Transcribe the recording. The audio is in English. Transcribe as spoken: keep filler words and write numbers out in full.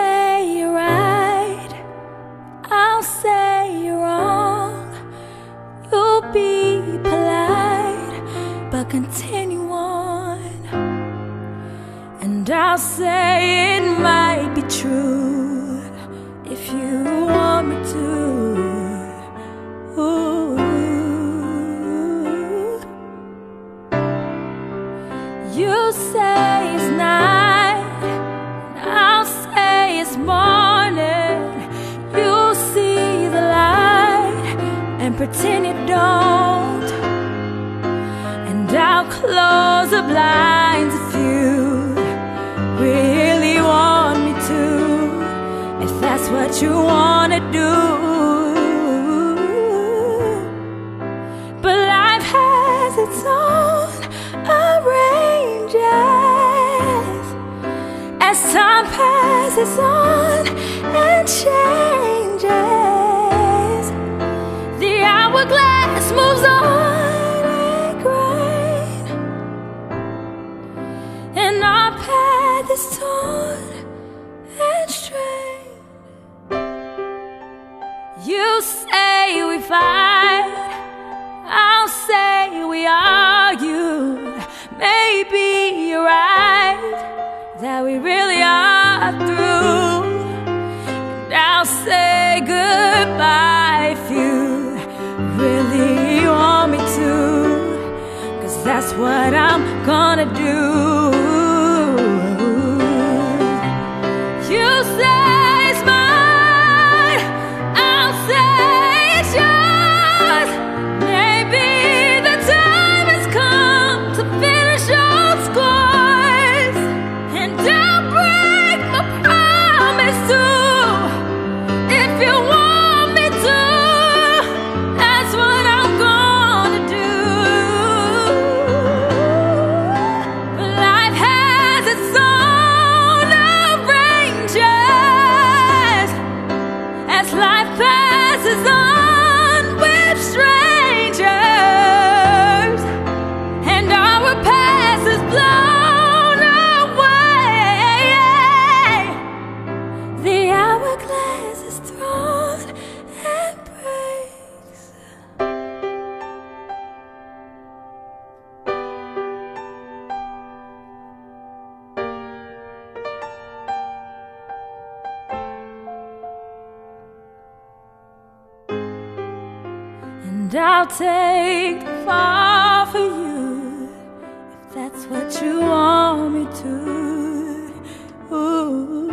say you're right, I'll say you're wrong. You'll be polite, but continue on. And I'll say it might be true if you want me to. Ooh. You say it's night, I'll say it's morning. You'll see the light and pretend you don't, and I'll close the blinds if you really want me to, if that's what you wanna do. But life has its own arranges. As time passes on and changes, the hourglass moves on and grind, and our path is torn and strained. You say we fight, I'll say we argue. Maybe you're right, that we really are through. And I'll say goodbye if you really want me to, 'cause that's what I'm gonna do. You say it's mine, I'll say it's yours. Maybe the time has come to finish old scores, and I'll break my promise too, if you want me to. That's what I'm gonna do. But life has its own arranges. As life passes on with strangers, and our past is blown away, the hourglass is thrown and breaks. And I'll take the fall for you, if that's what you want me to. Ooh.